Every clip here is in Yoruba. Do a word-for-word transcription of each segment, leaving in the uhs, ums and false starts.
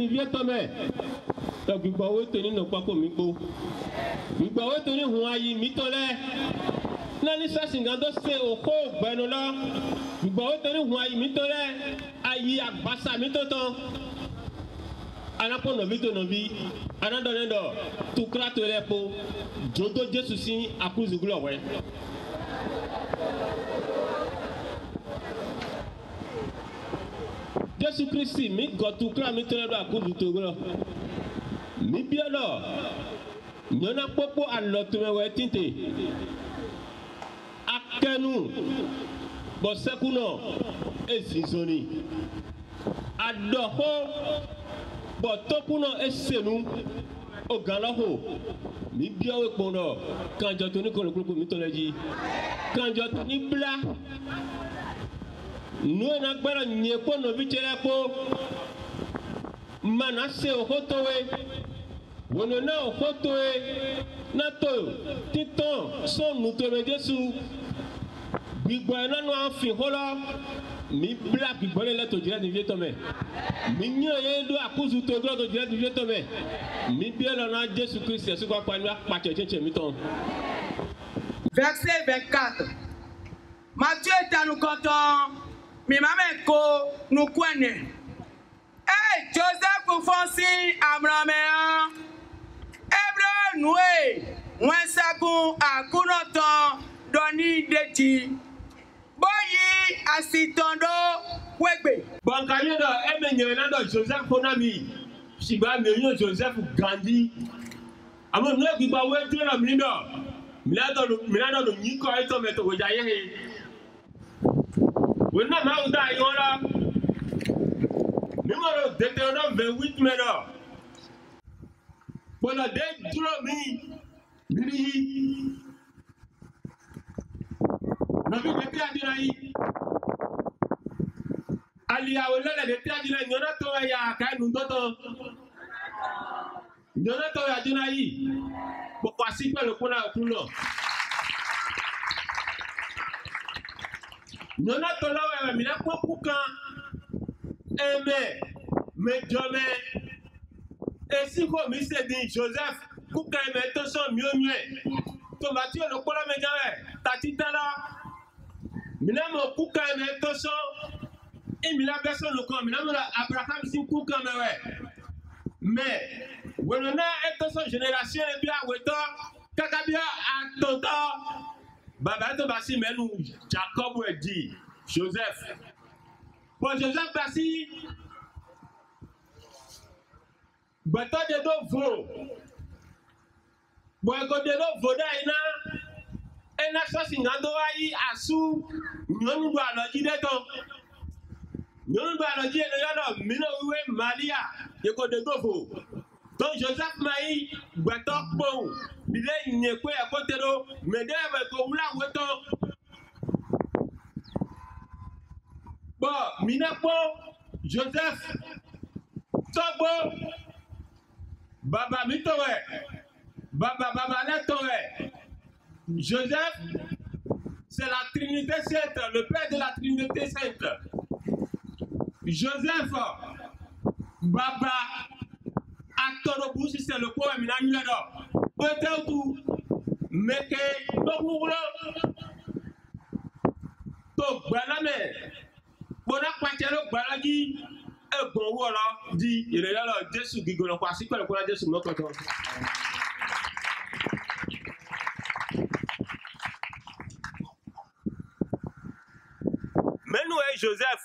ni vieux tomé. Donc il faut tenir nos pas comme il faut. Il faut tenir huayi mitole. Nani sa singando se oko benola. Il faut tenir huayi mitole. Ayi abasa mitoton. Anapo no vito no vi. Anando nendo. Tukra to lepo. Jodo Jesu si akuzu glowe. Jésus Christ, mi gotu kla mi tole do akudu togro. Mi biolo. Nyona popo alotu me we tinte. Akenu. Bo sekuno ezizoni. Adoho. Bo tokuno esenu. Ogalaho. Mi biawe pono. Kanjo toni kono kuluku mi tole ji. Kanjo toni bla. Nous n'avons ni pour nos vichères pour Manassé au Hotoé. On a au Hotoé. Nato, Titon, son nous te Jésus. Bigwana no afi hola. Mi black bigwana la to dira de vieux tomé. Mi nyo yendo akuzu to gro to dira de vieux tomé. Mi bien na Jésus Christ c'est quoi quoi nous pa cheche mi ton. Verset vingt-quatre. Matthieu est à nous content. Mi maman ko nous connaît. Hey, Joseph Fonsi Abraham. Ebro noué. Moi sakun akunotan doni deti. Boyi asitondo wegbe. Bon kanyo do emenye na do Joseph Fonami. Siba mi yo Joseph Gandhi. Amo no gba we ti na mi do. Mi na do mi na do ni ko ito meto go jaye he. We na ma uda yola. Numéro Deutéronome vingt-huit maintenant. Voilà des dromi. Bili. Nabi de adirayi. Ali ya wala de adirayi nyona to ya ka nu toto. Nyona to ya adirayi. Bo kwasi pẹ̀lú kuna okulo. Nyona to lawa mi na poku kan. Amen. Mais jamais. Et si vous me dites Joseph, vous avez mis tout ça mieux mieux. To Mathieu le kola me jawe. Tatita la. Mina mo kuka me tout ça. Et mina personne le comme. Mina mo Abraham si kuka me we. Mais when on a et tout ça génération et bien weto kakabia atonta. Baba to basi menu Jacob we dit Joseph. Bon, Joseph Bassi, bâton de dos vaut. Bon, quand de dos vaut d'aïna, et n'a pas si n'ando aïe à sous, nous nous doit le dire donc. Nous nous doit le dire, nous nous doit le Malia, et quand de dos vaut. Donc, Joseph Maï, bâton bon, il est une école à côté d'eau, mais d'ailleurs, comme là, où est-on? Bon, Minapo, Joseph, Tobo, Baba Mitowe, Baba Baba Natowe. Joseph, c'est la Trinité Sainte, le Père de la Trinité Sainte. Joseph, Baba, Atorobousi, c'est le poème Minanulado. Peut-être tout, mais que, donc, to Baname. Bona kwatelo gbaraji egbon wo lo di irele lo Jesu gigolo kwa si pẹ̀lú kwa Jesu mokoto. Menu e Joseph.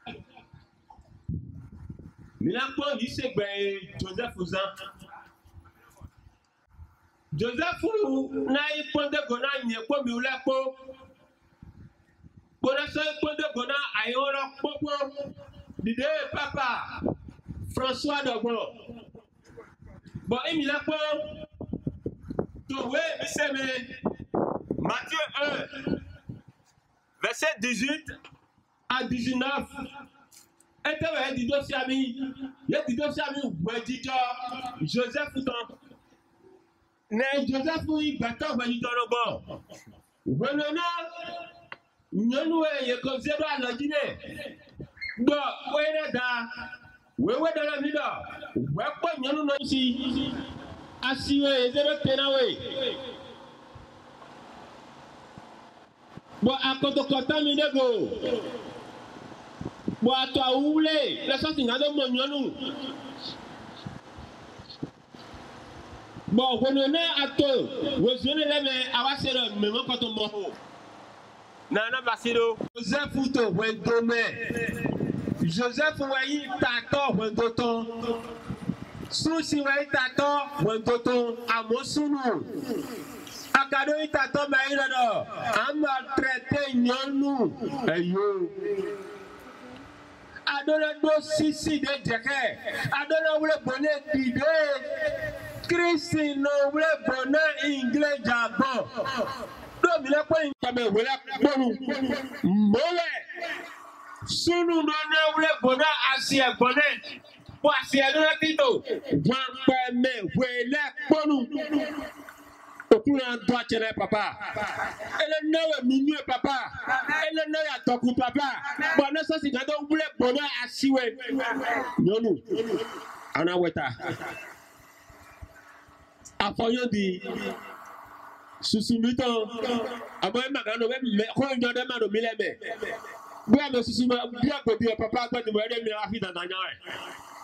Mina po yi se gbe Joseph zan. Joseph na iponde gona nye po mi ule po. Bona so iponde gona ayora popo. Dide papa François Dogbon. Bon, il a pas trouvé, Matthieu un, verset dix-huit à dix-neuf. Et tu as dit deux amis, il y a dit deux amis, ou dit Joseph Fouton. Mais Joseph Fouton, bâton, va dit dans le bord. Venons, nous nous, il y a comme zéro à la Guinée. Bon, où est là? wewe dans la vida wewe nyanu no si asiwe zero tenawe bo akoto kota mi nego bo ato awule la so singado mo nyanu bo wono na ato wozone leme awasero memo koto mo nana basido Joseph to wendome Joseph wayi tato wendoton susi wayi tato wendoton amosunu akado itato mayi dodo ama traité nyonu eyo adole do sisi de jeke adole wule bone dide Christi no wule bone English jabo do mi le po nkame wule bonu mowe sunu no na wule bona asi egbone po asi edora tito wan pe me wele bonu okuna do achere papa ele nawe minu papa ele nawe atoku papa bona so si gado wule bona asiwe nyonu ana weta afoyo di susumito abo e magano me ko nyo de mano mi leme bí a me susuma bí a pe bí papa gbe ni mo re mi afi dan dan yan e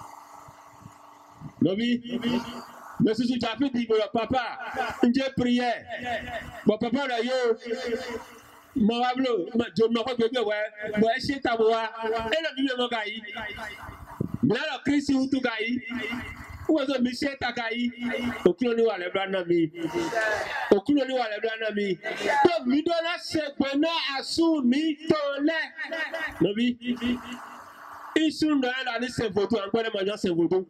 lobi me susu ja fi di papa nje prière bo papa ra yo mo wa blo ma jo mo ko gbe we bo e se ta bo wa e lo bi me mo ga yi mi la Kristi utu ga yi wo so mi se ta ga yi okulo ni wa le bra na mi okulo ni wa le bra na mi to mi do la se gbe na asu mi to le no bi isu ndo la ni se votu an gbe ma jan se votu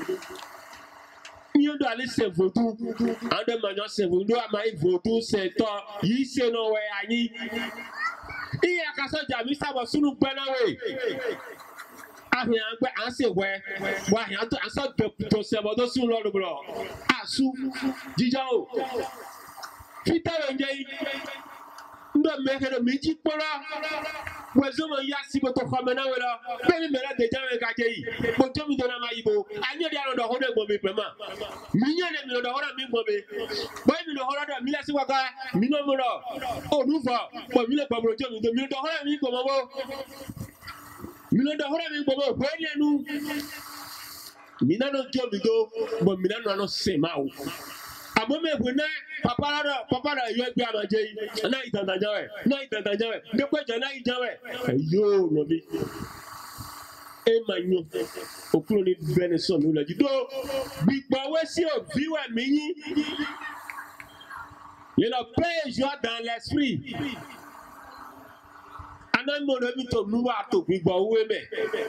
ni do ali se votu an de ma jan se votu a ma votu se to yi se no we ayin iya ka so ja mi sa bo sunu gbe na we ahia gbe an se we wa ahia to aso to se bo do sun lo lo bro asu jija o fita nje ndo meke do mi ji pora we zo mo ya si bo to khame na we lo be mi mera de jawe ka je yi bo jo mi do na ma yibo anyo di aro do ho de gbo mi pe ma mi nya de mi do ho na mi gbo mi bo mi do ho do mi la si wa ka mi no mo ro o nu fo bo mi le gbo bro jo mi do mi do ho na mi gbo mo bo mi do ho na mi gbo mo bo ni enu mi na no jo mi do bo mi na no no se ma o amo me bu na papa ra papa ra yo gbe amaje yi na itan jawe na itan jawe de ko je na ijawe yo no bi e manyo okuro ni bene so mi loji do gbigbo we si obi wa mi yin you know play joie dans l'esprit ana mo no mi to nu wa to gbigbo we me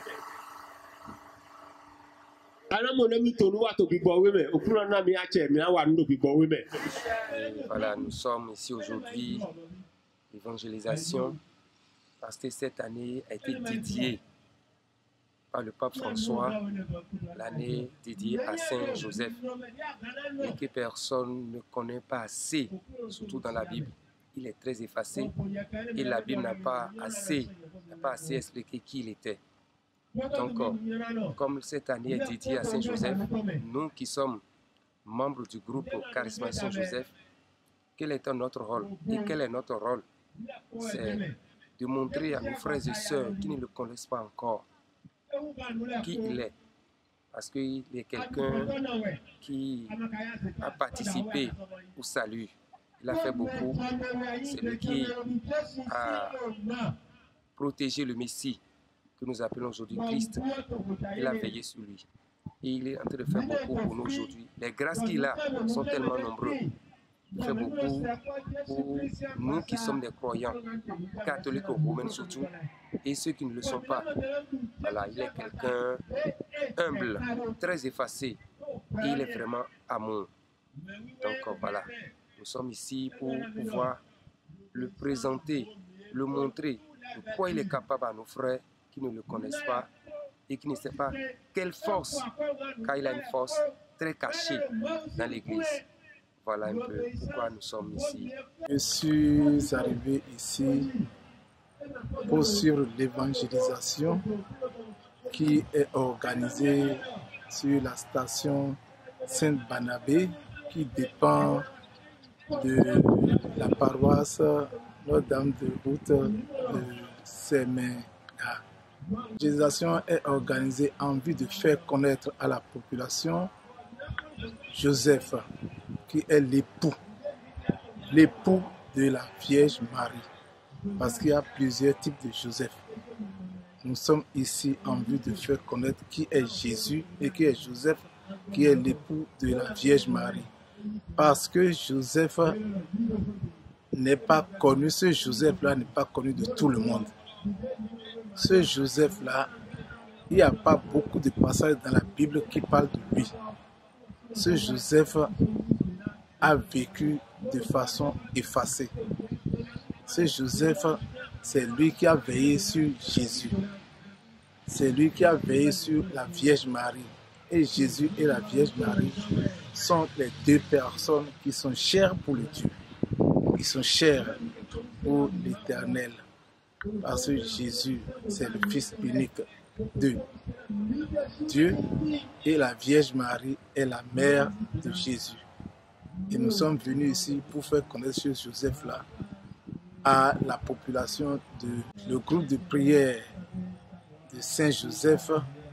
Voilà, nous sommes ici aujourd'hui, l'évangélisation, parce que cette année a été dédiée par le pape François, l'année dédiée à Saint Joseph, et que personne ne connaît pas assez, surtout dans la Bible. Il est très effacé et la Bible n'a pas assez, n'a pas assez expliqué qui il était. Donc, comme cette année est dédiée à Saint Joseph, nous qui sommes membres du groupe Charismatique Saint Joseph, quel est notre rôle? Et quel est notre rôle? C'est de montrer à nos frères et sœurs qui ne le connaissent pas encore qui il est. Parce qu'il est quelqu'un qui a participé au salut. Il a fait beaucoup. C'est lui qui a protégé le Messie, que nous appelons aujourd'hui Christ. Il a veillé sur lui. Et il est en train de faire beaucoup pour nous aujourd'hui. Les grâces qu'il a sont tellement nombreuses. Il fait beaucoup pour nous qui sommes des croyants, catholiques ou romains surtout, et ceux qui ne le sont pas. Voilà, il est quelqu'un humble, très effacé, et il est vraiment amour. Donc voilà, nous sommes ici pour pouvoir le présenter, le montrer de quoi il est capable à nos frères qui ne le connaissent pas et qui ne savent pas quelle force, car il a une force très cachée dans l'Église. Voilà un peu pourquoi nous sommes ici. Je suis arrivé ici pour sur l'évangélisation qui est organisé sur la station Saint-Barnabé qui dépend de la paroisse Notre-Dame de Route de Séméa. L'évangélisation est organisée en vue de faire connaître à la population Joseph, qui est l'époux, l'époux de la Vierge Marie, parce qu'il y a plusieurs types de Joseph. Nous sommes ici en vue de faire connaître qui est Jésus et qui est Joseph, qui est l'époux de la Vierge Marie. Parce que Joseph n'est pas connu, ce Joseph-là n'est pas connu de tout le monde. Ce Joseph-là, il n'y a pas beaucoup de passages dans la Bible qui parlent de lui. Ce Joseph a vécu de façon effacée. Ce Joseph, c'est lui qui a veillé sur Jésus. C'est lui qui a veillé sur la Vierge Marie. Et Jésus et la Vierge Marie sont les deux personnes qui sont chères pour le Dieu. Qui sont chères pour l'Éternel. Parce que Jésus, c'est le Fils unique de Dieu et la Vierge Marie est la mère de Jésus. Et nous sommes venus ici pour faire connaître ce Joseph-là à la population de le groupe de prière de Saint-Joseph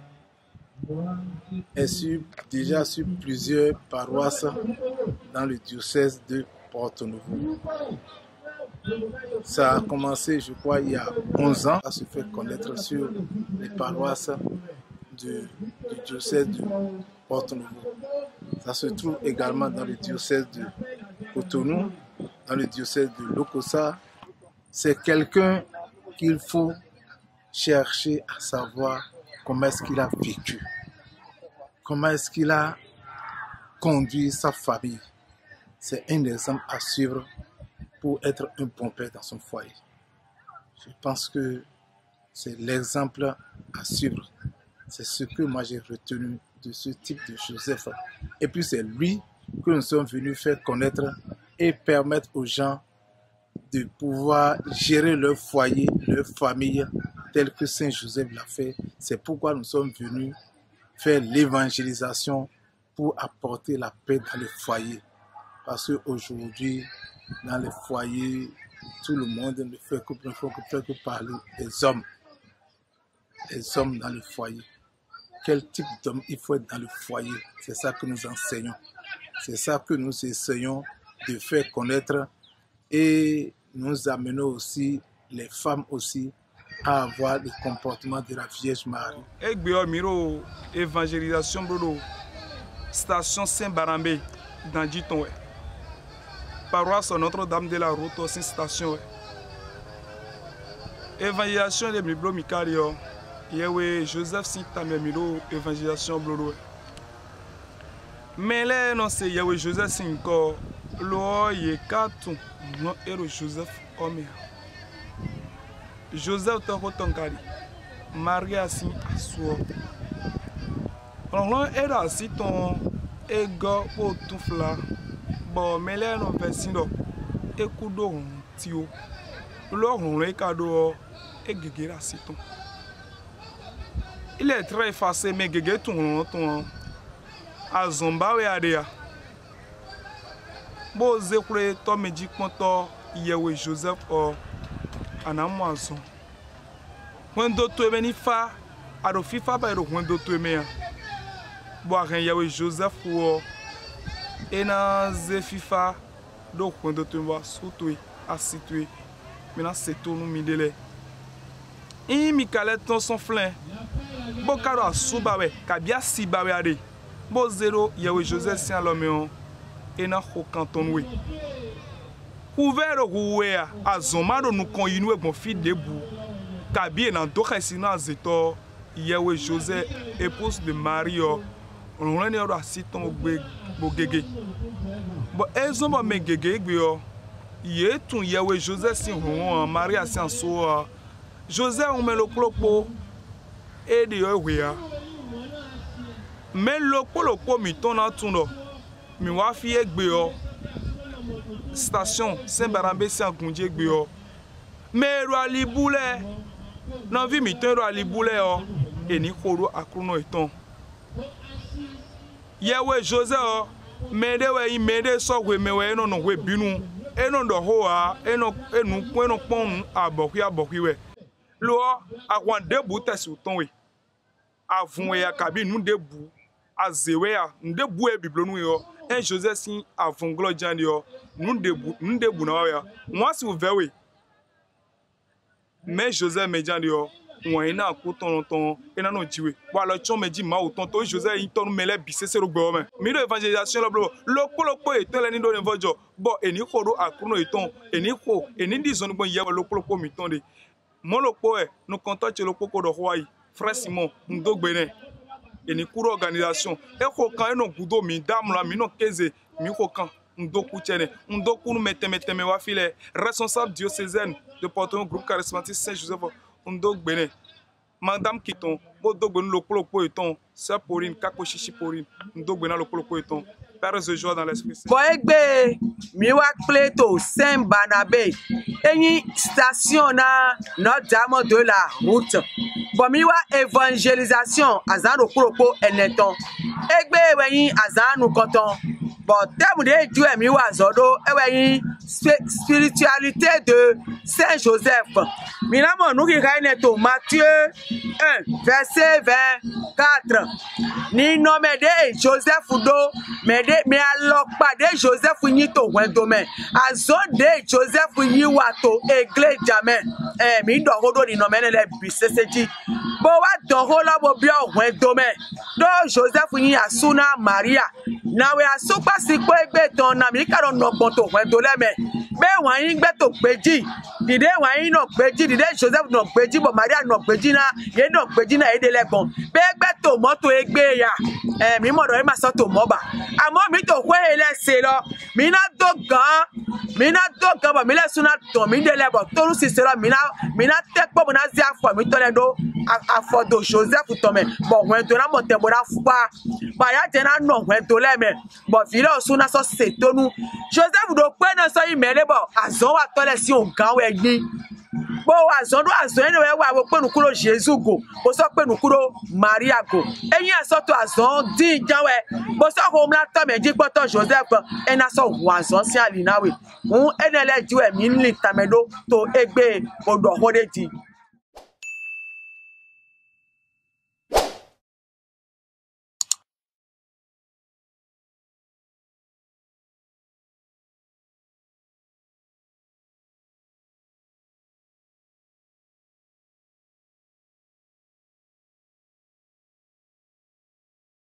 est sur, déjà sur plusieurs paroisses dans le diocèse de Porto-Novo. Ça a commencé, je crois, il y a onze ans, à se faire connaître sur les paroisses du, du diocèse de Porto-Novo. Ça se trouve également dans le diocèse de Cotonou, dans le diocèse de Lokossa. C'est quelqu'un qu'il faut chercher à savoir comment est-ce qu'il a vécu, comment est-ce qu'il a conduit sa famille. C'est un exemple à suivre pour être un bon père dans son foyer. Je pense que c'est l'exemple à suivre. C'est ce que moi j'ai retenu de ce type de Joseph. Et puis c'est lui que nous sommes venus faire connaître et permettre aux gens de pouvoir gérer leur foyer, leur famille, tel que Saint Joseph l'a fait. C'est pourquoi nous sommes venus faire l'évangélisation pour apporter la paix dans les foyers. Parce qu'aujourd'hui, dans les foyers, tout le monde ne fait que, ne fait que parler des hommes. Les hommes dans le foyer. Quel type d'homme il faut être dans le foyer? C'est ça que nous enseignons. C'est ça que nous essayons de faire connaître. Et nous amenons aussi les femmes aussi à avoir le comportement de la Vierge Marie. Miro évangélisation brodo station Saint-Barnabé dans Diton. Paroisse Notre-Dame de la Route aussi station. Évangélisation de Miblo Mikario. Yewe Joseph Sintame Miro évangélisation brodo. Mais là non c'est Yewe Joseph Sinko lo ye katu no ero Joseph Omer. Joseph Tokotonkari, Maria Sin Aswo. On era assis ton ego pour tout fla. Bon, mais là, on fait sinon. Écoute, on tio. L'or, on est cadeau et Gégé assis ton. Il est très effacé, mais Gégé ton ton. A Zomba et Adéa. Bon, Zécoué, toi, me dit qu'on Yewe Joseph or. Anamazon. When do to many fa, I do FIFA by the window to me. Boire Yahweh Joseph ou Ena ze FIFA do window to me soutoué, à situé. Maintenant c'est tout nous midele. I mi kaleton son flin. Bokaro a soubawe, kabia si bawe ade. Bo zéro Yahweh Joseph si aloméon. Ena ho canton we. Couvert roué à Zomado nous connu mon fils debout. Kabie dans d'autres sinon Zetor, Yahweh Joseph, épouse de Mario. On l'a dit à Siton Bogégé. Bon, elles ont mes gégé, Yé ton Yahweh Joseph si on Marie à Sanso. Joseph on met le clopo et de Yahweh. Mais le clopo miton à tout. Mi wa fi egbe station Saint-Barnabé Saint-Goundie egbe. Mais ro ali boule. Non vi mi ton ro ali boule o. eni kodo akruno iton yewe Joseph mede we mede so we mewe no no we binu eno ndo ho a eno enu eno pon abokwi abokwi we lo akwan debu tesi uton we avun we ya kabi nu debu azewe ya ndebu e biblo nu yo en Joseph sin avun glojan yo nu debu nu debu na ya won si vewe mais Joseph mejan yo won ina ku ton ton ina no jiwe wa lo chon meji ma o ton to Joseph yin ton mele bisese ro gbo me mi do evangelisation lo blo lo polopo e tele ni do nevojo bo eni ko do akuno iton eni ko eni di zone gbon ye lo polopo mi ton de mo lo po e no contact lo poko do hoai frère Simon ndogbe ne eni kuro organisation e ko kan eno gudo mi dam la mi no keze mi ko kan ndoku chene ndoku no meteme teme wa file responsable diocésaine de Porto groupe charismatique Saint-Joseph Ndogbene madame Kiton Bodogbene lokolopo eton sœur Pauline kako chichi Pauline Ndogbena lokolopo eton père de joie dans l'esprit saint Boegbe miwa Cléto Saint Barnabé eni station na Notre-Dame de la route bon miwa évangélisation azan lokolopo eneton egbe weyin azan nu konton bon terme de Dieu miwa zodo eweyin spiritualité de Saint Joseph. Minamo nous qui gagnons Matthieu un verset vingt-quatre. Ni nomme de Joseph do mais de mais alors pas de Joseph ni to wendome. Azon de Joseph ni wato église jamais. Eh mi do hodo ni nomme le biseseti. Bo wa do hola bo bia wendome. Do Joseph ni asuna Maria. Na we asupa sikwe egbe ton na mi karo no bonto wendole me. Be wan yin gbe to peji dide wan yin no peji dide Joseph no peji bo Maria no peji na ye no peji na ede legbon be gbe to moto egbe ya eh mi mo do e ma so to mo ba amo mi to kwe ele se lo mi na do gan mi na do gan ba mi le suna to mi de lebo to ru si se lo mi na mi na te po mo na zi afo mi to le do afo do Joseph to me bo wen to na mo te bo na fupa ba ya je na no wen to le me bo fi le suna so se tonu Joseph do pe na so yi mere bo azon wa to le si o gan we gbin bo azon do azon ene we wa wo pe nu kuro Jesus go bo so pe nu kuro Maria go eyin aso to azon din janwe bo so ko mla to meji gboto Joseph ena so wa azon si alinawe un enele jiwe mi ni tamedo to egbe odo hodeji